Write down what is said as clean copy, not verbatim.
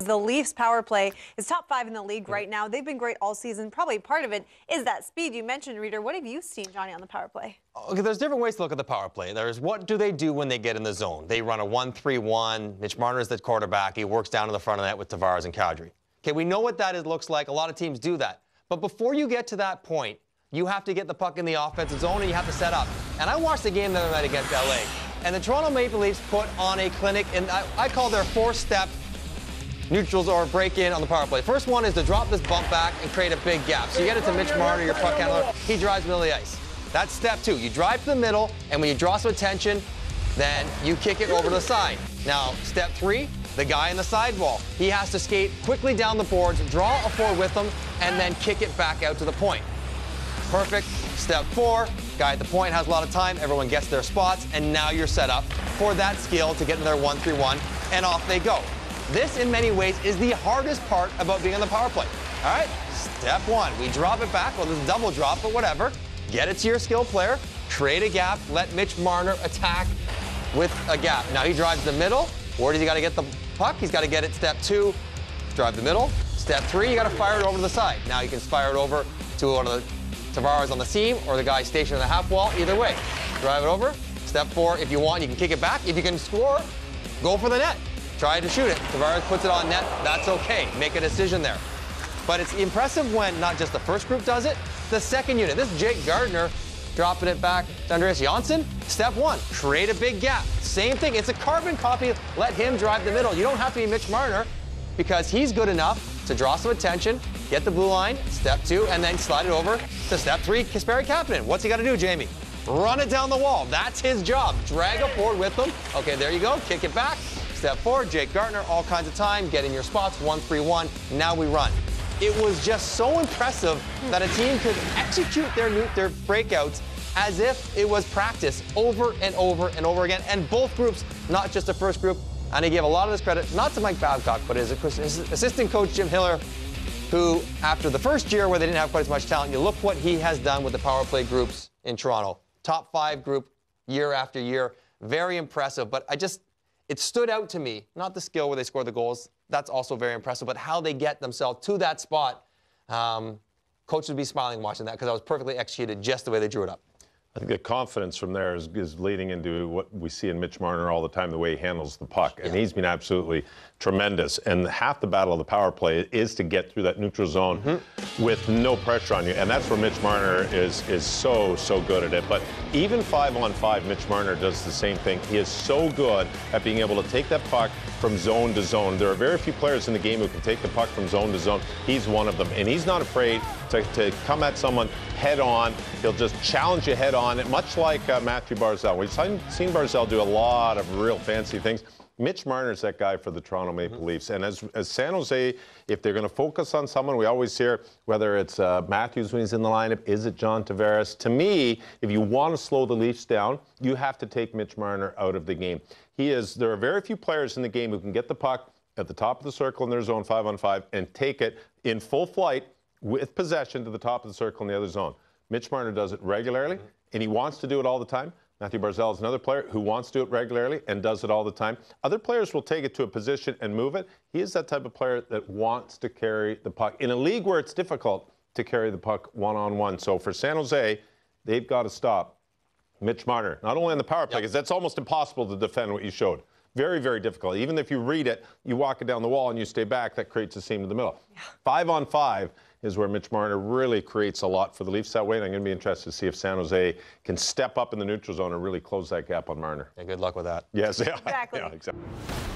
The Leafs power play is top 5 in the league right now. They've been great all season. Probably part of it is that speed you mentioned, Reader. What have you seen, Johnny, on the power play? Okay, there's different ways to look at the power play. There's what do they do when they get in the zone? They run a 1-3-1. Mitch Marner is the quarterback. He works down to the front of the net with Tavares and Kadri. Okay, we know what that looks like. A lot of teams do that. But before you get to that point, you have to get the puck in the offensive zone and you have to set up. And I watched the game the other night against LA. And the Toronto Maple Leafs put on a clinic, and I call their 4-step neutrals or break-in on the power play. First one is to drop this bump back and create a big gap. So you get it to Mitch Marner, your puck handler. He drives middle of the ice. That's step 2. You drive to the middle, and when you draw some attention, then you kick it over to the side. Now, step 3, the guy in the sidewall. He has to skate quickly down the boards, draw a forward with him, and then kick it back out to the point. Perfect. Step 4, guy at the point has a lot of time. Everyone gets their spots, and now you're set up for that skill to get in their 1-3-1, and off they go. This, in many ways, is the hardest part about being on the power play. All right, step 1, we drop it back. Well, this is a double drop, but whatever. Get it to your skill player, create a gap, let Mitch Marner attack with a gap. Now he drives the middle. Where does he got to get the puck? He's got to get it step 2, drive the middle. Step 3, you got to fire it over to the side. Now you can fire it over to one of the Tavares on the seam or the guy stationed in the half wall. Either way, drive it over. Step 4, if you want, you can kick it back. If you can score, go for the net. Try to shoot it. Tavares puts it on net. That's okay. Make a decision there. But it's impressive when not just the first group does it, the second unit. This is Jake Gardiner dropping it back to Andreas Janssen. Step 1, create a big gap. Same thing. It's a carbon copy. Let him drive the middle. You don't have to be Mitch Marner because he's good enough to draw some attention, get the blue line, step 2, and then slide it over to step 3, Kasperi Kapanen. What's he got to do, Jamie? Run it down the wall. That's his job. Drag it forward with him. Okay, there you go. Kick it back. Step 4, Jake Gardiner, all kinds of time, get in your spots, 1-3-1, now we run. It was just so impressive that a team could execute their breakouts as if it was practice over and over and over again. And both groups, not just the first group, and he gave a lot of this credit, not to Mike Babcock, but his assistant coach, Jim Hiller, who, after the first year where they didn't have quite as much talent, you look what he has done with the power play groups in Toronto. Top 5 group year after year. Very impressive, but it stood out to me, not the skill where they score the goals. That's also very impressive, but how they get themselves to that spot. Coach would be smiling watching that because that was perfectly executed just the way they drew it up. I think the confidence from there is leading into what we see in Mitch Marner all the time, the way he handles the puck. And he's been absolutely tremendous. And half the battle of the power play is to get through that neutral zone with no pressure on you. And that's where Mitch Marner is so good at it. But even 5-on-5, Mitch Marner does the same thing. He is so good at being able to take that puck from zone to zone. There are very few players in the game who can take the puck from zone to zone. He's one of them. And he's not afraid to come at someone head on. He'll just challenge you head on, much like Matthew Barzal. We've seen Barzal do a lot of real fancy things. Mitch Marner's that guy for the Toronto Maple Leafs. And as San Jose, if they're going to focus on someone, we always hear whether it's Matthews when he's in the lineup, is it John Tavares? To me, if you want to slow the Leafs down, you have to take Mitch Marner out of the game. There are very few players in the game who can get the puck at the top of the circle in their zone 5-on-5 and take it in full flight with possession to the top of the circle in the other zone. Mitch Marner does it regularly, and he wants to do it all the time. Matthew Barzal is another player who wants to do it regularly and does it all the time. Other players will take it to a position and move it. He is that type of player that wants to carry the puck in a league where it's difficult to carry the puck one-on-one. So for San Jose, they've got to stop Mitch Marner, not only on the power play, because that's almost impossible to defend what you showed. Very, very difficult. Even if you read it, you walk it down the wall and you stay back, that creates a seam to the middle. 5-on-5 is where Mitch Marner really creates a lot for the Leafs that way, and I'm going to be interested to see if San Jose can step up in the neutral zone and really close that gap on Marner. Yeah, good luck with that. Yes, Exactly. Yeah, exactly.